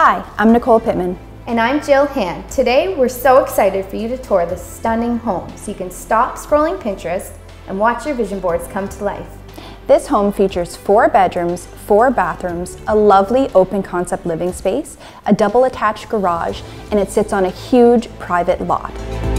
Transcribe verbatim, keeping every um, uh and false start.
Hi, I'm Nicole Pittman. And I'm Jill Hann. Today we're so excited for you to tour this stunning home so you can stop scrolling Pinterest and watch your vision boards come to life. This home features four bedrooms, four bathrooms, a lovely open concept living space, a double attached garage, and it sits on a huge private lot.